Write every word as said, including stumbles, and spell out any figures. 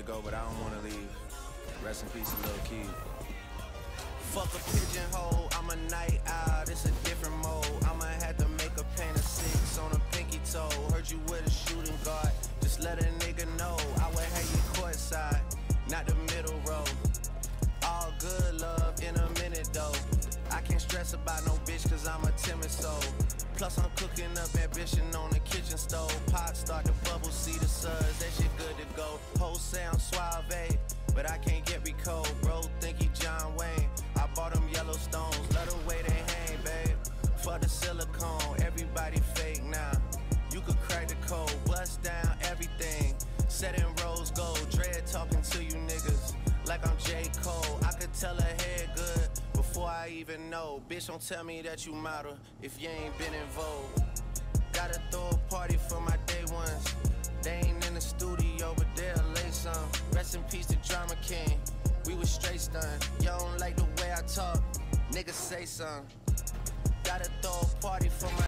to go, but I don't wanna leave. Rest in peace, Lil Key. Fuck a pigeonhole, I'm a night owl, it's a different mode. I'ma have to make a paint of six on a pinky toe. Heard you with a shooting guard, just let a nigga know. I would have you courtside, not the middle row. All good love in a minute though. I can't stress about no bitch cause I'm a timid soul. Plus I'm cooking up ambition on the kitchen stove. Pot start to bubble, see the suds, that shit good to go. Whole sound suave, but I can't get me cold. Bro think he John Wayne, I bought them yellow stones. Let the way they hang, babe. For the silicone, everybody fake now. You could crack the code, bust down everything. Set in rose gold, dread talking to you niggas like I'm J. Cole. I could tell her head good before I even know. Bitch, don't tell me that you model if you ain't been in vogue. Gotta throw a party for my day ones. They ain't in the studio, but they'll lay some. Rest in peace to Drama King, we was straight stunned. Y'all don't like the way I talk, niggas say something. Gotta throw a party for my